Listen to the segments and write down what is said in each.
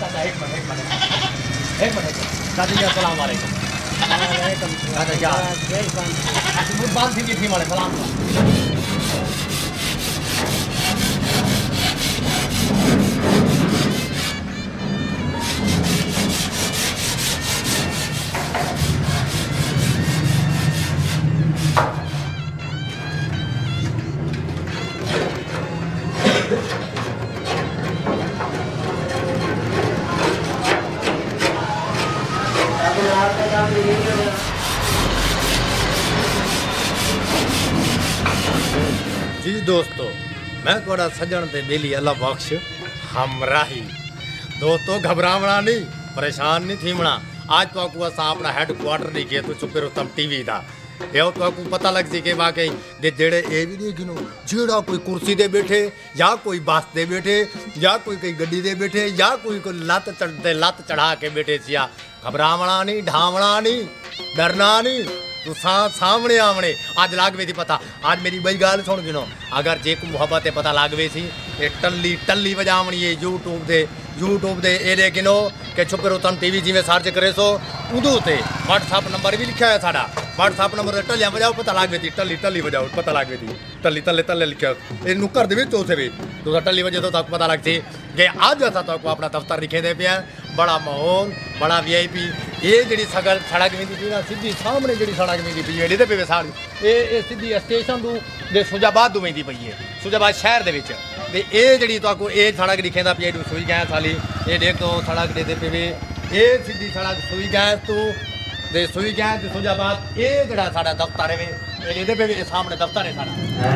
चाचा एक मिनट दादी जी अस्सलाम वालेकुम। अच्छा क्या बात थी मारे सलाम। जी दोस्तों मैं थोड़ा सजन ते बेली अल्लाह बख्श हमराही दोस्तों घबरावना नहीं परेशान नहीं थीमना। आज तो आपको असा अपना हैडक्वार्टर नहीं किया तो चुपे रुस्तम टीवी था ये तो आपको पता लग सी कि वाकई दे जेड़े ये भी नहीं गिनो जेड़ा कोई कुर्सी दे बैठे या कोई बस दे बैठे या कोई गड्डी दे बैठे या कोई लत चढ़ा के बैठे सिया घबरावना नहीं ढावना नहीं डरना नहीं तू सामने आवने आज लागवे थी पता। आज मेरी बई गाल सुन गिनो अगर जे को मुहब्बत है पता लागवे सी ये टल्ली बजावनी है यूट्यूब दे ए गिनो के छुपे रुस्तम टीवी जिमें सर्च करे सो उदू ते व्हाट्सअप नंबर भी लिखा है साड़ा व्हाट्सअप नंबर टलियां बजाओ पता लागवे थी टल्ली बजाओ पता लागवे थी टल्ली तले लिखा ये नुक्कर दे विच उसे भी तो टल्ली बजे तो तक पता लग सी कि आज असा तो अपना दफ्तर लिखे दे पे बड़ा माहौल बड़ा VIP ये जी सड़क में पी ना सीधी सामने जी सड़क में पी है पे सारी ये सीधी स्टेशन तू सुजाबाद तू वेंदी पई है सुजाबाद शहर दे विच ते ये जी तो ये सड़क लिखेंदा पी सुई गैस वाली ये देख तो सड़क दे पे ये सीधी सड़क सुई गैस तू दे सुई गैस सुजाबाद ये जड़ा साडा दफ्तर है ये पे सामने दफ्तर है साडा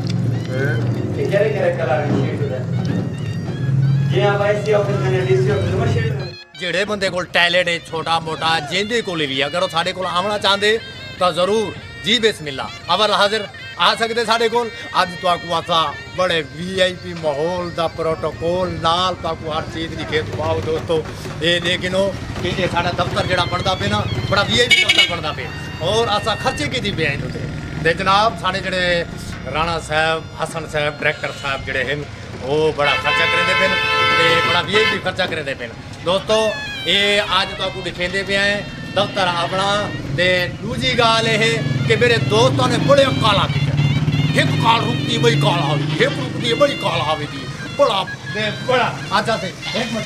जेड़े बंदे को टैलेंट है छोटा मोटा जिंदे को भी अगर वो साढ़े को आना चाहते तो जरूर जी बिस्मिल्ला अवर हाजिर आ सकते साढ़े को अज तो असा बड़े VIP माहौल का प्रोटोकॉल नाल तो हर चीज़ लिखे पाओ दोस्तों ये लेकिन ये साढ़ा दफ्तर जो बनता पे ना बड़ा VIP दफ्तर बनता पे और असा खर्चे की पे हैं जनाब साढ़े जड़े राणा साहब हसन साहब डायरेक्टर साहब जड़े हैं वो बड़ा खर्चा करेंदे पे बड़ा VIP खर्चा करेंदे पे दोस्तों ये आज तो आपको दिखेंदे पे हैं दफ्तर अपना ते दूजी गाल है कि मेरे दोस्तों ने बड़े काला किया एक काल रुकती बड़ी काल आवी एक रुकती बड़ी काल आवी थी बड़ा अच्छा से एक मिनट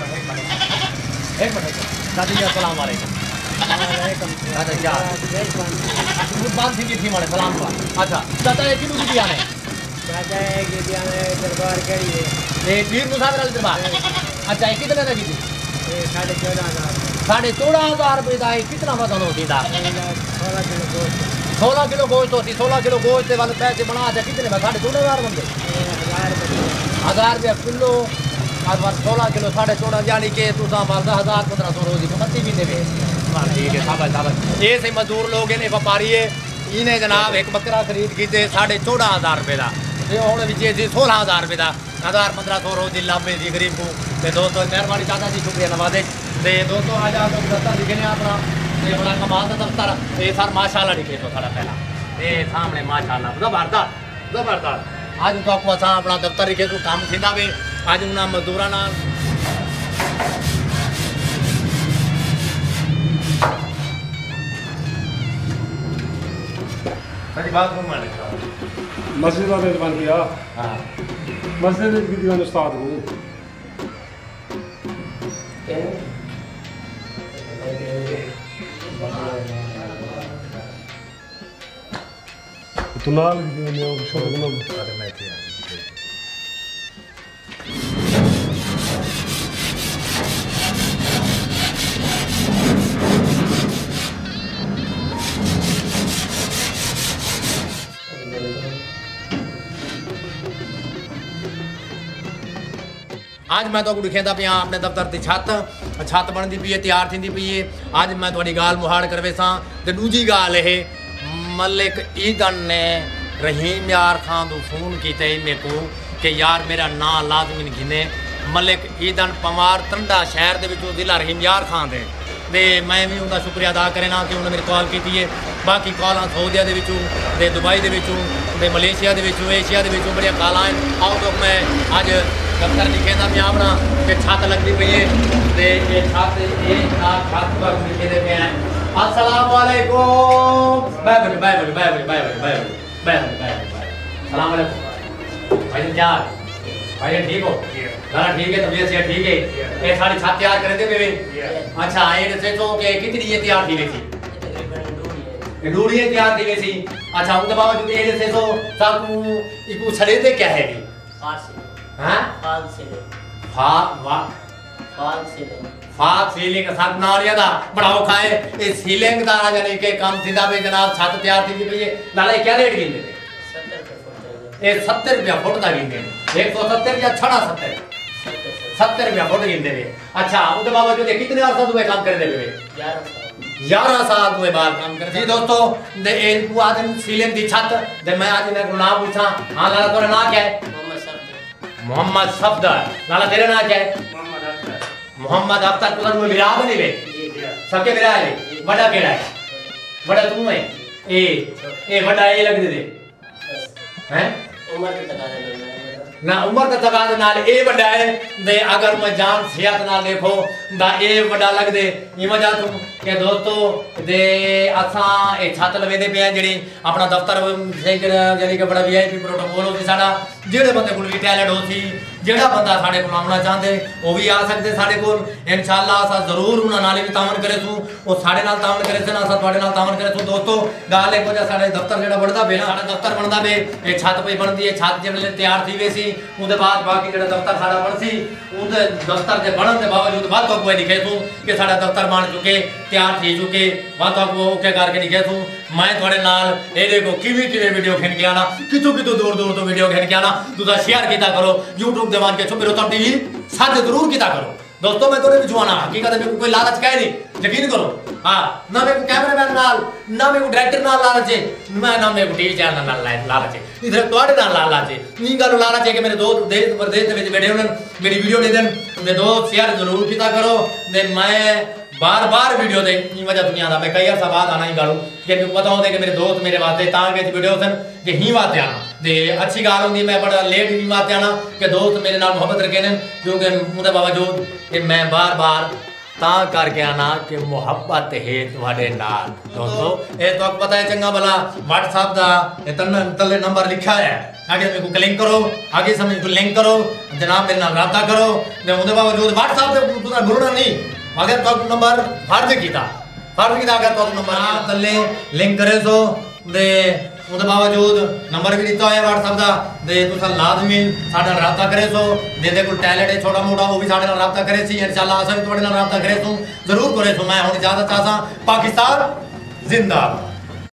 दादी जी अस्सलाम वालेकुम। अच्छा क्या बात थी मारे सलाम का। अच्छा चाचा ये किलो की आने चाचा है कि दरबार करी है ये पीर मुसाफिर वाले दरबार। अच्छा ये कितने लगी थी 14,500 रुपये का कितना वजन होती था 16 किलो गोश्त होती 16 किलो गोश्त वाले पैसे बना दे कितने में 14,500 बनते 1,000 रुपया किलो और 16 किलो 14.5 यानी कि तुसा 10,000-1500 रोज की मत्ती भी देवे ठीक है साबत ये से मजदूर लोग इन्हें व्यापारी है इन्हें जनाब एक बकरा खरीद की 14,500 रुपये का ये हूँ भी 16,000 रुपये का 1,000-1,500 रोज की लाभे थी गरीब को दोस्तों मेहरबानी चाचा जी शुक्रिया नवाजे ते दोस्तों आज आप दफ्तर लिखे ने अपना ये बड़ा कमाल का दफ्तर ये सर माशाल्लाह लिखे तो सारा पहला ये सामने माशाल्लाह जबरदस्त आज तो आपको असा अपना दफ्तर लिखे तो काम थींदा वे आज उन्हें मजदूरा ना बाथरूम में लिखा मस्जिद में बन गया हाँ मस्जिद की दीवान उस्ताद हूँ तो नाल अरे मैं थी आज मैं तो दिखेंदा पिया अपने दफ्तर की छत बनती पी है तैयार थी पी है आज मैं थोड़ी गाल मुहाड़ करवे सा ते दूजी गाल है मलिक ईदन ने रहीम यार खान को फोन किया मेरे को कि यार मेरा ना लाजमी गिने मलिक ईदन पवार तंडा शहर के जिला रहीम यार खान दे मैं भी उनका शुक्रिया अदा करना कि उन्होंने मेरी कॉल की है बाकी कॉल सऊदिया के दुबई के मलेशिया के एशिया के बड़िया कॉल हैं आओ तो मैं अज दफ्तर लिखे था मैं अपना कि छत लगती पई है ते ये छत पर लिखे दे पे हैं अस्सलाम वालेकुम बाय सलाम वालेकुम भाई यार भाई ठीक हो गाना ठीक है तबीयत से ठीक है ये सारी छत तैयार कर दे पे अच्छा ये से तो के कितनी ये तैयार थी वैसी डूढ़ी तैयार थी वैसी अच्छा उनके बावजूद ये से तो साकू इको छड़े दे क्या है हां फाल सीलिंग साथ नारिया दा बढ़ाओ खाए ए सीलिंग दा यानी के काम थिंदा पे जनाब छत तैयार थी पे नाले क्या रेट गिनदे 70 रुपया फुट दा गिनदे 170 या 70 रुपया फुट गिनदे वे अच्छा उदे बावजूद कितने अरसा दुए काम कर दे वे 11 साल दुए बार काम कर जी दोस्तों दे एक आदमी सीलिंग दी छत दे मैं आज मेरे नाम पूछा हां लाला तोरा नाम क्या है मोहम्मद सफदर नाला तेरा नाम क्या है मोहम्मद अख्तर तुझा कोई विराद नहीं वे सबके विराद है बड़ा केड़ा है बड़ा तू है ए बड़ा ए लग दे हैं उम्र के तकाजे ना उम्र का तकाजे नाल ए बड़ा है दे अगर मैं जान सेहत ना देखो दा ए बड़ा लग दे ये मजा तुम के दोस्तों दे असा ए छत लवे दे पे जेडी अपना दफ्तर यानी कि बड़ा वीआईपी प्रोटोकॉल होसी साडा जेड़े बंदे कोल भी टैलेंट होसी जेड़ा बंदा साडे कोल आउणा चाहंदे ओ भी आ सकदे साडे कोल इंशाअल्लाह असा जरूर उना नाल भी तावन करे सु ओ साडे नाल तावन करे सन असा ਤੁਹਾਡੇ नाल तावन करे सु दोस्तों गाल एक वजह साडे दफ्तर जेड़ा बढ़दा बे ना साडा दफ्तर बनदा बे ए छत पे बनदी है छत जेड़े तैयार थी वेसी उदे बाद बाकी जेड़ा दफ्तर साडा बनसी उदे दफ्तर दे बनन दे बावजूद बात तो कोई लिखे सु कि साडा दफ्तर बन चुके तैयार थी चुके बात को ओके करके लिखे सु मैं थोड़े नाल ए देखो किवी वीडियो खिन के आना कितो दूर तो वीडियो खिन के आना तुसा शेयर कीता करो YouTube दे मान के छुपे रोता टीवी साथ जरूर कीता करो दोस्तों मैं तोरे बिचवाना हकीकत में कोई लालच कह नहीं यकीन करो हां ना मैं कैमरामैन नाल ना मैं डायरेक्टर नाल लालच है मैं ना मैं टीवी चैनल नाल लालच है इधर तोड़े नाल लालच है नी गल लालच है कि मेरे दोस्त देश प्रदेश दे विच बैठे होन मेरी वीडियो दे देन ते दोस्त शेयर जरूर कीता करो ते मैं बार वीडियो दे ई वजह दुनिया दा मैं कई अर्सा बाद आना ही गालू कि मेरे पता होंदे कि मेरे दोस्त मेरे वास्ते तां के वीडियो सन कि ही वास्ते आना ते अच्छी गाल होंदी मैं बड़ा लेट ही वास्ते आना कि दोस्त मेरे नाल मोहब्बत रखे ने क्योंकि उनके बावजूद कि मैं बार तां करके आना कि मोहब्बत है तुम्हारे नाल दोस्तों ए तो पता है चंगा भला WhatsApp दा तले नंबर लिखा है आगे मेरे को लिंक करो आगे समय को लिंक करो जनाब मेरे नाल राब्ता करो ने उनके बावजूद WhatsApp पे तुसा भूलना नहीं अगर तो नंबर फर्ज कीता अगर तो नंबर तले लिंक करे सो दे उनके बावजूद नंबर भी दिता है WhatsApp दा दे तुसा लाजमी साडा राब्ता करे सो दे कोई टैलेंट है छोटा मोटा वो भी साडे नाल राब्ता करे सी इंशाअल्लाह असा भी तोड़े नाल राब्ता करे सो जरूर करे सो मैं हुन इजाजत चाहता पाकिस्तान जिंदाबाद।